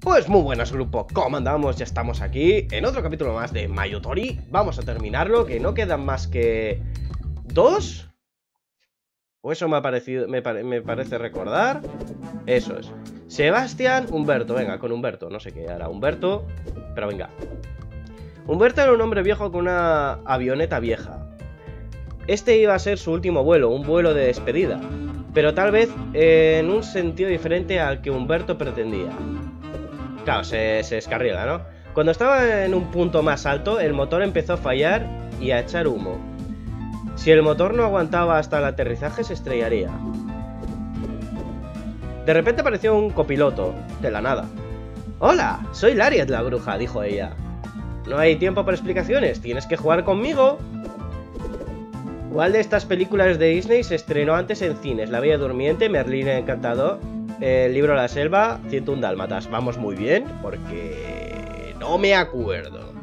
Pues muy buenas, grupo, ¿cómo andamos? Ya estamos aquí en otro capítulo más de Mayutori. Vamos a terminarlo, que no quedan más que... ¿2? O eso me ha parecido, me parece recordar. Eso es. Sebastián, Humberto, venga, con Humberto, no sé qué hará Humberto, pero venga. Humberto era un hombre viejo con una avioneta vieja. Este iba a ser su último vuelo, un vuelo de despedida, pero tal vez en un sentido diferente al que Humberto pretendía. Claro, se descarrila, ¿no? Cuando estaba en un punto más alto, el motor empezó a fallar y a echar humo. Si el motor no aguantaba hasta el aterrizaje, se estrellaría. De repente apareció un copiloto, de la nada. «Hola, soy Lariat la bruja», dijo ella. «No hay tiempo para explicaciones, tienes que jugar conmigo». ¿Cuál de estas películas de Disney se estrenó antes en cines? La Bella Durmiente, Merlín el Encantador, El libro de la selva, 101 dálmatas. Vamos muy bien, porque no me acuerdo.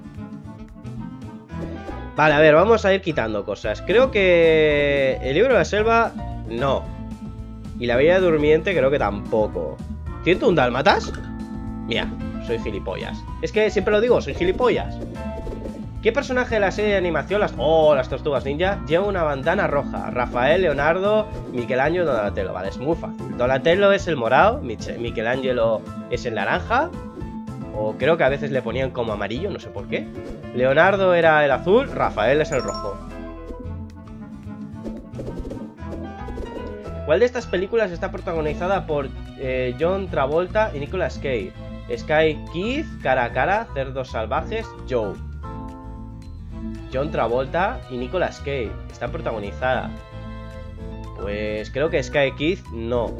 Vale, a ver, vamos a ir quitando cosas. Creo que el libro de la selva, no. Y la Bella Durmiente creo que tampoco. ¿101 dálmatas? Mira, soy gilipollas. Es que siempre lo digo, soy gilipollas. ¿Qué personaje de la serie de animación, las Tortugas Ninja, lleva una bandana roja? Rafael, Leonardo, Michelangelo, Donatello. Vale, es muy fácil. Donatello es el morado, Michelangelo es el naranja, o creo que a veces le ponían como amarillo, no sé por qué. Leonardo era el azul, Rafael es el rojo. ¿Cuál de estas películas está protagonizada por John Travolta y Nicolas Cage? Sky Kid, Cara a Cara, Cerdos Salvajes, Joe. John Travolta y Nicolas Cage está protagonizada. Pues creo que Sky Kid no.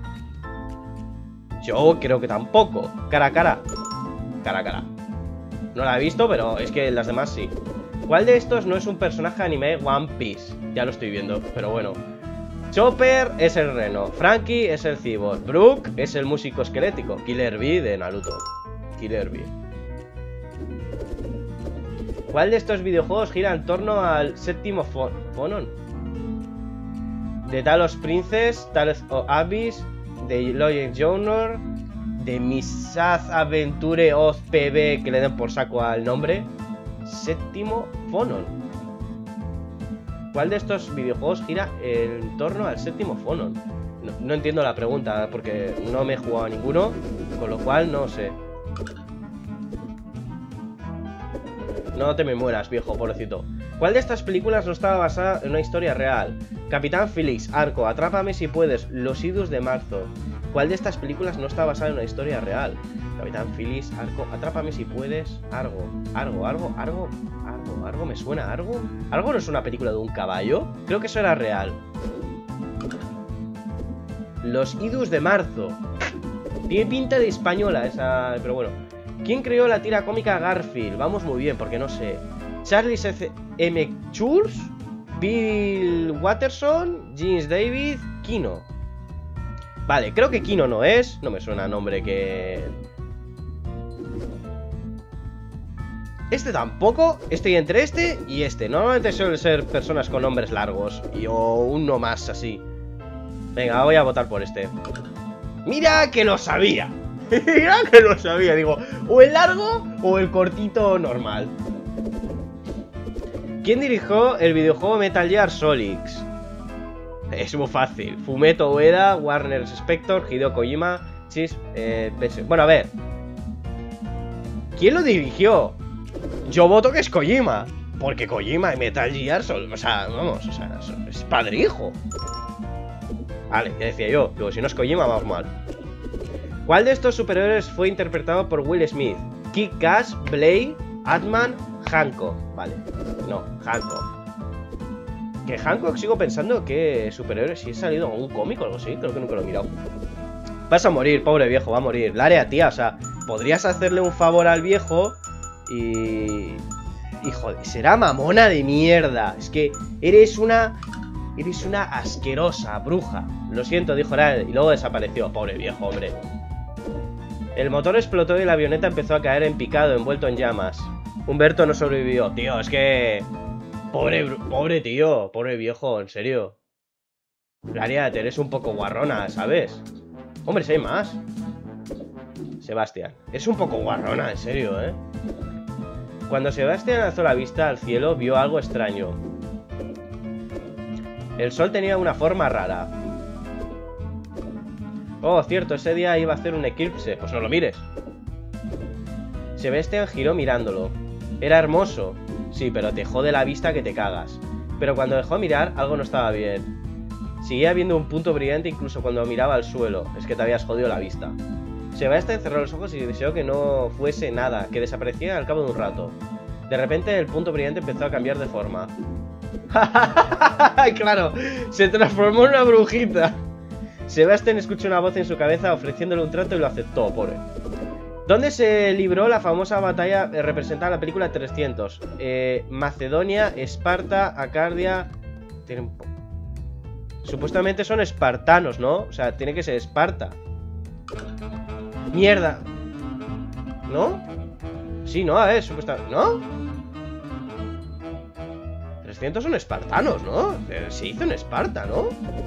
Yo creo que tampoco. Cara a Cara. Cara a Cara. No la he visto, pero es que las demás sí. ¿Cuál de estos no es un personaje de anime One Piece? Ya lo estoy viendo, pero bueno. Chopper es el reno, Frankie es el cyborg, Brook es el músico esquelético, Killer Bee de Naruto. Killer Bee. ¿Cuál de estos videojuegos gira en torno al séptimo Phonon? De Talos Princess, Talos of Abyss, de Legend Junior, de Misaz Adventure of PB, que le den por saco al nombre. Séptimo Phonon. ¿Cuál de estos videojuegos gira en torno al séptimo Phonon? No entiendo la pregunta, porque no me he jugado a ninguno, con lo cual no sé. No te me mueras, viejo, pobrecito. ¿Cuál de estas películas no estaba basada en una historia real? Capitán Felix, Arco, Atrápame si puedes, Los idus de marzo. ¿Cuál de estas películas no está basada en una historia real? Capitán Felix, Arco, Atrápame si puedes, Argo, ¿me suena Argo? ¿Argo no es una película de un caballo? Creo que eso era real. Los idus de marzo. Tiene pinta de española esa, pero bueno. ¿Quién creó la tira cómica Garfield? Vamos muy bien, porque no sé. Charles M. Schulz, Bill Watterson, James David, Kino. Vale, creo que Kino no es. No me suena nombre que... Este tampoco. Estoy entre este y este. Normalmente suelen ser personas con nombres largos. Y o uno más así. Venga, voy a votar por este. ¡Mira que lo sabía! Mira que lo sabía, digo, o el largo o el cortito normal. ¿Quién dirigió el videojuego Metal Gear Solid? Es muy fácil. Fumeto Ueda, Warner Spector, Hideo Kojima, bueno, a ver. ¿Quién lo dirigió? Yo voto que es Kojima, porque Kojima y Metal Gear son, o sea, vamos, o sea, es padre e hijo. Vale, ya decía yo, digo, si no es Kojima, vamos mal. ¿Cuál de estos superhéroes fue interpretado por Will Smith? Kick-Ass, Blade, Ant-Man, Hancock. Vale, no, Hancock. Que Hancock sigo pensando que superhéroe, si he salido en un cómic o algo así, creo que nunca lo he mirado. Vas a morir, pobre viejo, va a morir. Larea, tía, o sea, podrías hacerle un favor al viejo y joder, será mamona de mierda. Es que eres una asquerosa bruja. Lo siento, dijo él, y luego desapareció. Pobre viejo, hombre. El motor explotó y la avioneta empezó a caer en picado, envuelto en llamas. Humberto no sobrevivió. Tío, es que... Pobre tío, pobre viejo, en serio. Lariat, eres un poco guarrona, ¿sabes? Hombre, si hay más. Sebastián. Es un poco guarrona, en serio, ¿eh? Cuando Sebastián alzó la vista al cielo, vio algo extraño. El sol tenía una forma rara. Oh, cierto, ese día iba a hacer un eclipse. Pues no lo mires. Sebastián giró mirándolo. Era hermoso. Sí, pero te jode la vista que te cagas. Pero cuando dejó de mirar, algo no estaba bien. Seguía viendo un punto brillante incluso cuando miraba al suelo. Es que te habías jodido la vista. Sebastián cerró los ojos y deseó que no fuese nada, que desapareciera al cabo de un rato. De repente el punto brillante empezó a cambiar de forma. ¡Claro! Se transformó en una brujita. Sebastián escuchó una voz en su cabeza ofreciéndole un trato y lo aceptó, pobre. ¿Dónde se libró la famosa batalla representada en la película 300? Macedonia, Esparta, Acardia... Supuestamente son espartanos, ¿no? O sea, tiene que ser Esparta. ¡Mierda! ¿No? Sí, no, a ver, supuestamente... ¿No? 300 son espartanos, ¿no? Se hizo en Esparta, ¿no?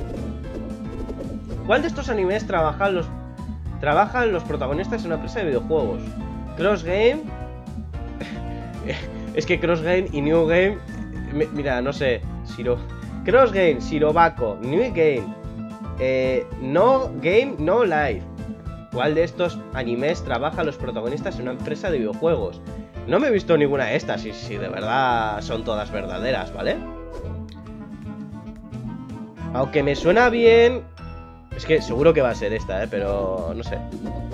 ¿Cuál de estos animes trabajan los protagonistas en una empresa de videojuegos? Cross Game... Es que Cross Game y New Game... Mira, no sé... Cross Game, Shirobako, New Game... No Game, No Life. ¿Cuál de estos animes trabajan los protagonistas en una empresa de videojuegos? No me he visto ninguna de estas, si de verdad son todas verdaderas, ¿vale? Aunque me suena bien... Es que seguro que va a ser esta, pero no sé.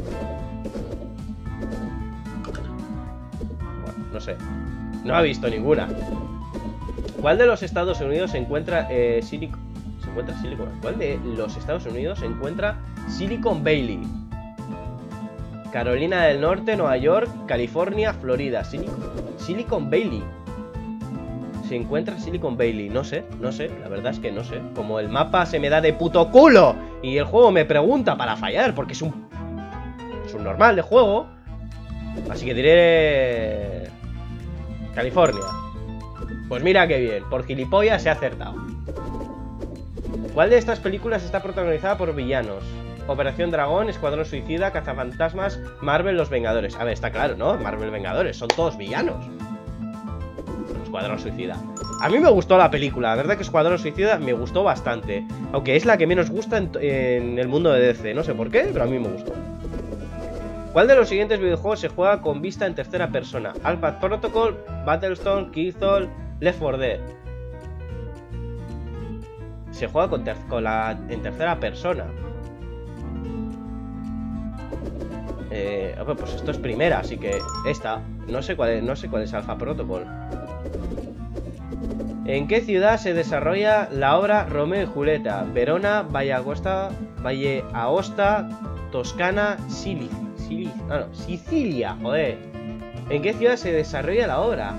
Bueno, no sé. No he visto ninguna. ¿Cuál de los Estados Unidos se encuentra Silicon Valley? ¿Cuál de los Estados Unidos se encuentra Silicon Valley? Carolina del Norte, Nueva York, California, Florida. Silicon Valley. Se encuentra Silicon Valley. No sé, la verdad es que no sé. Como el mapa se me da de puto culo y el juego me pregunta para fallar, porque es un normal de juego. Así que diré... California. Pues mira qué bien, por gilipollas se ha acertado. ¿Cuál de estas películas está protagonizada por villanos? Operación Dragón, Escuadrón Suicida, Cazafantasmas, Marvel, Los Vengadores. A ver, está claro, ¿no? Marvel, Vengadores, son todos villanos. Escuadrón Suicida. A mí me gustó la película, la verdad que Escuadrón Suicida me gustó bastante. Aunque es la que menos gusta en el mundo de DC, no sé por qué, pero a mí me gustó. ¿Cuál de los siguientes videojuegos se juega con vista en tercera persona? Alpha Protocol, Battlestone, Killzone, Left 4 Dead. Se juega en tercera persona. Pues esto es primera, así que esta. No sé cuál es Alpha Protocol. ¿En qué ciudad se desarrolla la obra Romeo y Julieta? Verona, Valle Aosta, Toscana, Sicilia, joder. ¿En qué ciudad se desarrolla la obra?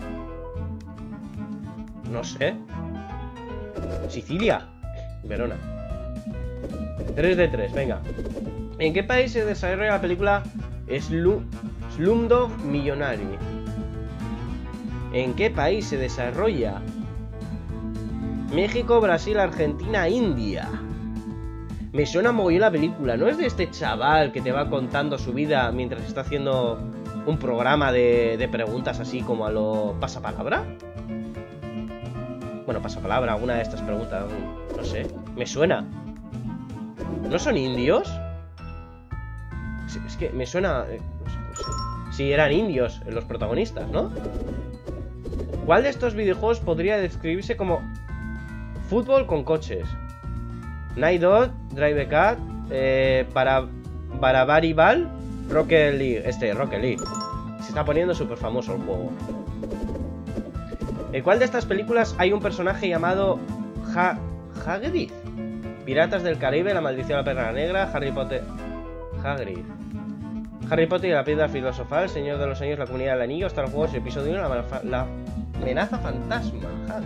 No sé. Sicilia. Verona. 3 de 3, venga. ¿En qué país se desarrolla la película Slumdog Millionaire? ¿En qué país se desarrolla? México, Brasil, Argentina, India. Me suena mogollón la película. ¿No es de este chaval que te va contando su vida mientras está haciendo un programa de preguntas así como a lo pasapalabra? Bueno, pasapalabra, alguna de estas preguntas. No sé, me suena. ¿No son indios? Es que me suena... no sé. Sí, eran indios los protagonistas, ¿no? ¿Cuál de estos videojuegos podría describirse como fútbol con coches? Night Dog, Drive Cat, Barabaribal, Rocket League. Rocket League. Se está poniendo súper famoso el juego. ¿En cuál de estas películas hay un personaje llamado Hagrid? Piratas del Caribe, La Maldición de la Perla Negra, Harry Potter... Hagrid. Harry Potter y la Piedra Filosofal, Señor de los Anillos, La Comunidad del Anillo, Star Wars, Episodio 1, la Amenaza Fantasma.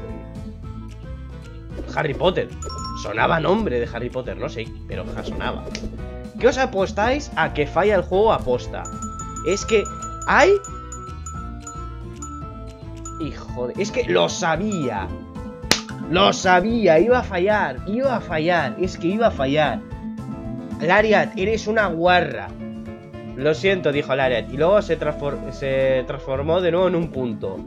Harry Potter. Sonaba nombre de Harry Potter, no sé, pero sonaba. ¿Qué os apostáis a que falla el juego aposta? Es que hay... Hijo de... Es que lo sabía. Lo sabía, iba a fallar. Es que iba a fallar. Lariat, eres una guarra. Lo siento, dijo Lariat, y luego se transformó de nuevo en un punto.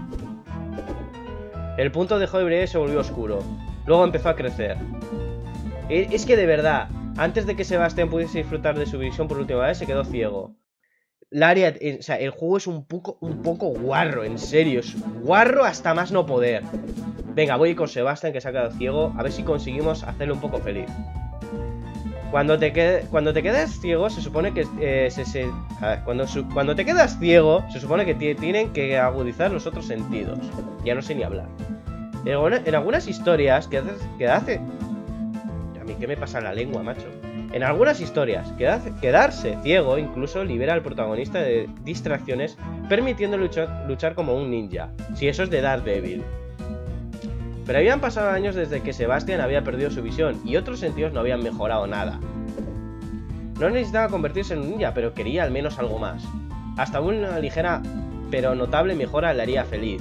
El punto dejó de brillar y se volvió oscuro. Luego empezó a crecer. Es que de verdad, antes de que Sebastián pudiese disfrutar de su visión por última vez, se quedó ciego. Lariat, o sea, el juego es un poco guarro, en serio. Es guarro hasta más no poder. Venga, voy con Sebastián, que se ha quedado ciego. A ver si conseguimos hacerle un poco feliz. Cuando te quedas ciego, se supone que... a ver, cuando te quedas ciego, se supone que tienen que agudizar los otros sentidos. Ya no sé ni hablar. En algunas historias que hace... A mí, ¿qué me pasa en la lengua, macho? En algunas historias, quedarse ciego incluso libera al protagonista de distracciones, permitiendo luchar como un ninja. Si eso es de Daredevil. Pero habían pasado años desde que Sebastián había perdido su visión y otros sentidos no habían mejorado nada. No necesitaba convertirse en un ninja, pero quería al menos algo más. Hasta una ligera pero notable mejora le haría feliz.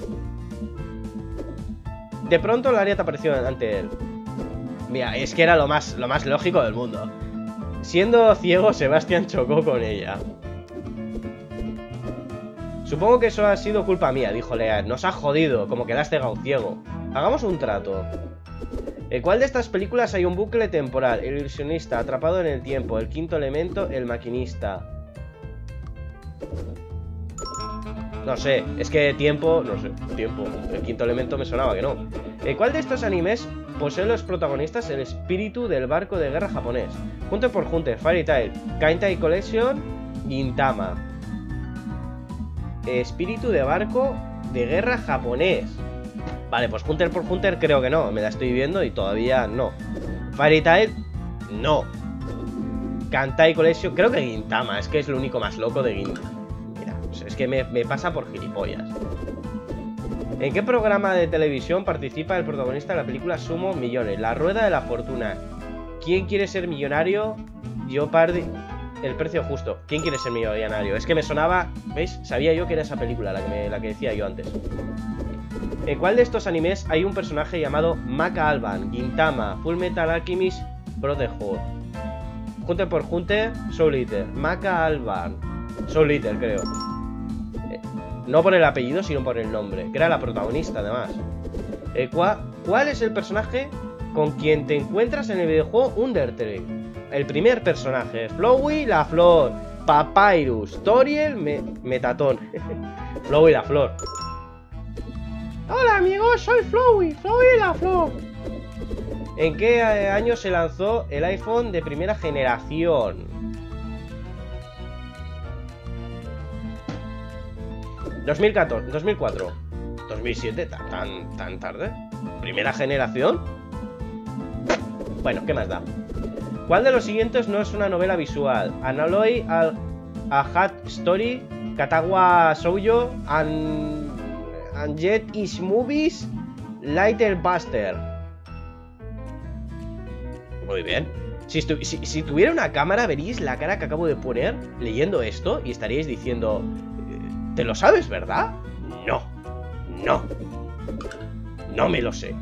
De pronto Lariat apareció ante él. Mira, es que era lo más lógico del mundo. Siendo ciego, Sebastián chocó con ella. Supongo que eso ha sido culpa mía, dijo Lariat. Nos ha jodido, como que le has cegado ciego. Hagamos un trato. ¿En cuál de estas películas hay un bucle temporal? El ilusionista, atrapado en el tiempo, el quinto elemento, el maquinista. No sé, es que tiempo, no sé, tiempo. El quinto elemento me sonaba que no. ¿En cuál de estos animes poseen los protagonistas el espíritu del barco de guerra japonés? Hunter por Hunter, Fairy Tail, Kantai Collection, Gintama. Espíritu de barco de guerra japonés. Vale, pues Hunter por Hunter creo que no. Me la estoy viendo y todavía no. Fairy Tail, no. Kantai Collection, creo que Gintama. Es que es lo único más loco de Gintama. Mira, es que me pasa por gilipollas. ¿En qué programa de televisión participa el protagonista de la película Sumo Millones? La Rueda de la Fortuna. ¿Quién quiere ser millonario? Jeopardy. El precio justo. ¿Quién quiere ser millonario? Es que me sonaba... ¿Veis? Sabía yo que era esa película la que decía yo antes. ¿En cuál de estos animes hay un personaje llamado Maka Alban, Gintama, Full Metal Alchemist, Brotherhood? Hunter por Hunter, Soul Eater, Maka Alban, Soul Eater creo. No por el apellido, sino por el nombre, que era la protagonista además. ¿Cuál es el personaje con quien te encuentras en el videojuego Undertale? El primer personaje, Flowey la flor, Papyrus, Toriel, Metatón. Flowey la flor. Hola amigos, soy Flowey la flor. ¿En qué año se lanzó el iPhone de primera generación? 2014, 2004, 2007, tan tarde. ¿Primera generación? Bueno, ¿qué más da? ¿Cuál de los siguientes no es una novela visual? Analoi a Hat Story, Katawa Shoujo, Jet is Movies, Lighter Buster. Muy bien. Si tuviera una cámara, veríais la cara que acabo de poner leyendo esto y estaríais diciendo... ¿Te lo sabes, verdad? No. No me lo sé.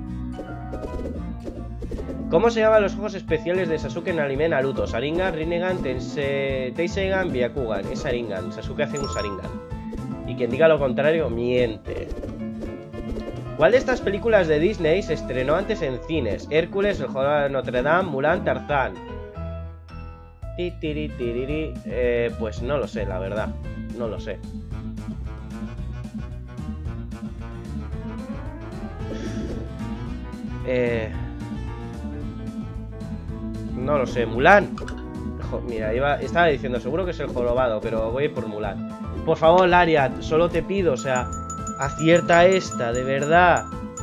¿Cómo se llaman los ojos especiales de Sasuke en el anime Naruto? Sharingan, Rinnegan, Tenseigan, Byakugan. Es Sharingan. Sasuke hace un Sharingan. Y quien diga lo contrario, miente. ¿Cuál de estas películas de Disney se estrenó antes en cines? Hércules, El Jorobado de Notre Dame, Mulan, Tarzán. Pues no lo sé, la verdad. No lo sé. No lo sé, Mulan. Mira, estaba diciendo, seguro que es El Jorobado, pero voy a ir por Mulan. Por favor, Lariat, solo te pido, o sea, acierta esta, de verdad.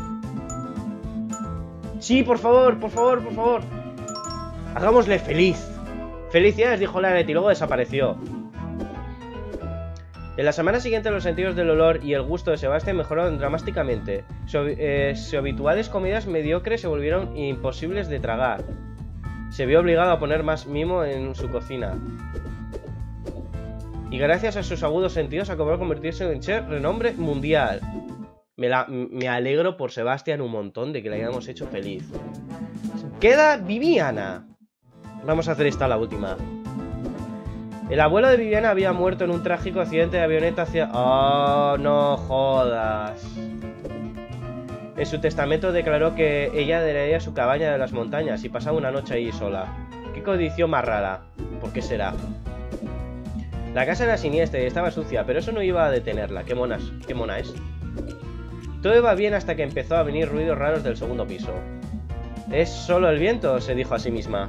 Sí, por favor. Hagámosle feliz. Felicidades, dijo Lariat y luego desapareció. En la semana siguiente los sentidos del olor y el gusto de Sebastián mejoraron dramáticamente. Sus habituales comidas mediocres se volvieron imposibles de tragar. Se vio obligado a poner más mimo en su cocina. Y gracias a sus agudos sentidos acabó de convertirse en chef renombre mundial. Me alegro por Sebastián un montón de que le hayamos hecho feliz. Queda Viviana. Vamos a hacer esta la última. El abuelo de Viviana había muerto en un trágico accidente de avioneta hacia... ¡Oh, no jodas! En su testamento declaró que ella heredaría su cabaña de las montañas y pasaba una noche ahí sola. ¡Qué condición más rara! ¿Por qué será? La casa era siniestra y estaba sucia, pero eso no iba a detenerla. ¡Qué mona es! Todo iba bien hasta que empezó a venir ruidos raros del segundo piso. «¿Es solo el viento?», se dijo a sí misma.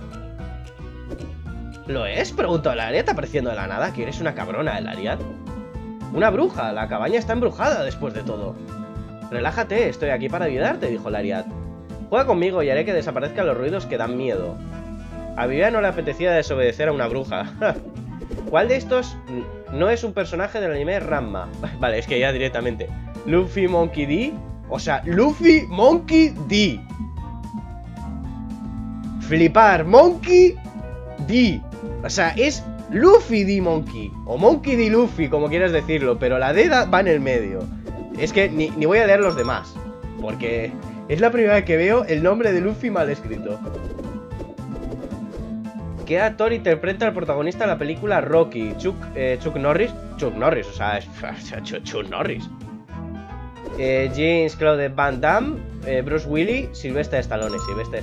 «¿Lo es?», preguntó Lariat apareciendo de la nada. ¿Que eres una cabrona, Lariat? «Una bruja, la cabaña está embrujada después de todo». «Relájate, estoy aquí para ayudarte», dijo Lariat. «Juega conmigo y haré que desaparezcan los ruidos que dan miedo». A Vivian no le apetecía desobedecer a una bruja. ¿Cuál de estos no es un personaje del anime Ranma? Vale, es que ya directamente. Luffy Monkey D. O sea, Luffy Monkey D. Flipar, Monkey D. O sea, es Luffy D Monkey. O Monkey D Luffy, como quieras decirlo. Pero la D va en el medio. Es que ni voy a leer los demás. Porque es la primera vez que veo el nombre de Luffy mal escrito. ¿Qué actor interpreta al protagonista de la película Rocky? Chuck Norris. Chuck Norris, o sea, es Chuck Norris. Jean-Claude Van Damme. Bruce Willis. Sylvester Stallone.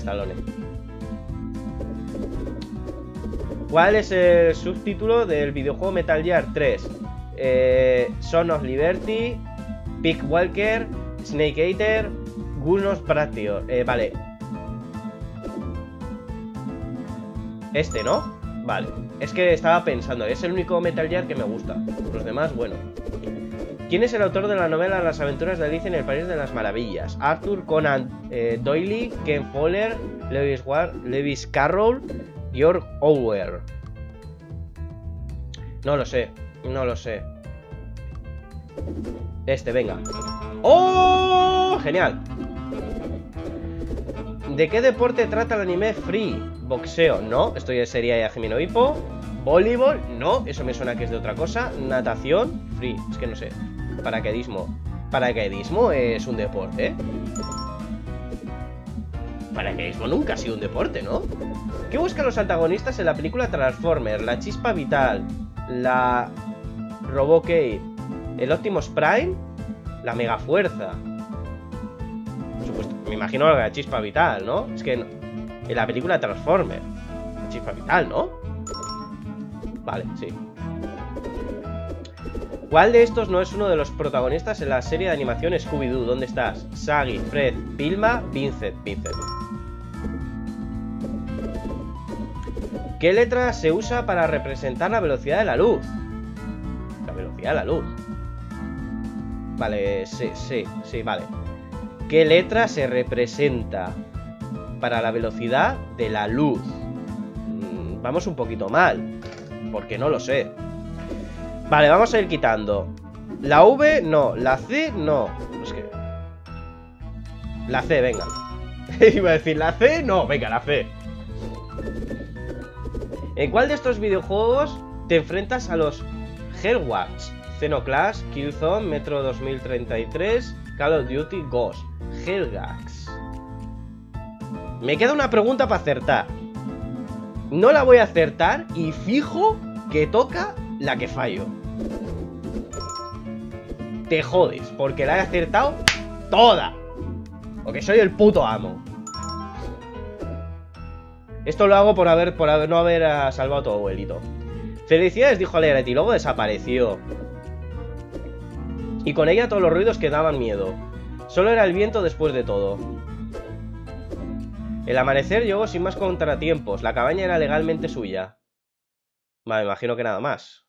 ¿Cuál es el subtítulo del videojuego Metal Gear 3? Son of Liberty, Peak Walker, Snake Eater, Gunos Praetor. Vale. Este, ¿no? Vale. Es que estaba pensando, es el único Metal Gear que me gusta. Los demás, bueno. ¿Quién es el autor de la novela Las aventuras de Alicia en el País de las Maravillas? Arthur Conan Doyle, Ken Follett, Lewis Carroll, George Orwell. No lo sé. Este, venga. ¡Oh! Genial. ¿De qué deporte trata el anime Free? Boxeo, no. Esto ya sería Yajimino Hippo. Voleibol, no. Eso me suena que es de otra cosa. Natación, Free. Es que no sé. Paracaidismo. Paracaidismo es un deporte, ¿eh? Paracaidismo nunca ha sido un deporte, ¿no? ¿Qué buscan los antagonistas en la película Transformers? La chispa vital, la Robocade, el Optimus Prime, la mega fuerza. Supuesto, me imagino la chispa vital, ¿no? Es que en la película Transformers, la chispa vital, ¿no? Vale, sí. ¿Cuál de estos no es uno de los protagonistas en la serie de animación Scooby-Doo? ¿Dónde estás? Shaggy, Fred, Vilma, Vincent. ¿Qué letra se usa para representar la velocidad de la luz? La velocidad de la luz. Vale, sí, vale. ¿Qué letra se representa para la velocidad de la luz? Vamos un poquito mal, porque no lo sé. Vale, vamos a ir quitando. La V, no. La C, no. Es que... La C, venga. Iba a decir la C, no. Venga, la C. ¿En cuál de estos videojuegos te enfrentas a los Hellwatch? Xenoclash, Killzone, Metro 2033, Call of Duty, Ghost. Hellgax. Me queda una pregunta para acertar. No la voy a acertar y fijo que toca la que fallo. Te jodes, porque la he acertado toda. Porque soy el puto amo. Esto lo hago por no haber salvado a tu abuelito. Felicidades, dijo Lariat, y luego desapareció. Y con ella todos los ruidos que daban miedo. Solo era el viento después de todo. El amanecer llegó sin más contratiempos. La cabaña era legalmente suya. Vale, me imagino que nada más.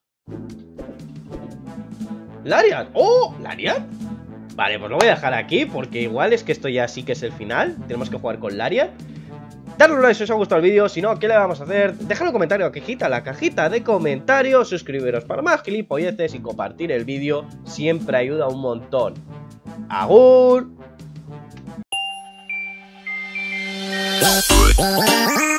¡Lariat! ¡Oh! ¿Lariat? Vale, pues lo voy a dejar aquí, porque igual es que esto ya sí que es el final. Tenemos que jugar con Lariat. Dadle un like si os ha gustado el vídeo. Si no, ¿qué le vamos a hacer? Dejad un comentario en la cajita de comentarios. Suscribiros para más gilipolleces y compartir el vídeo. Siempre ayuda un montón. ¡Agur!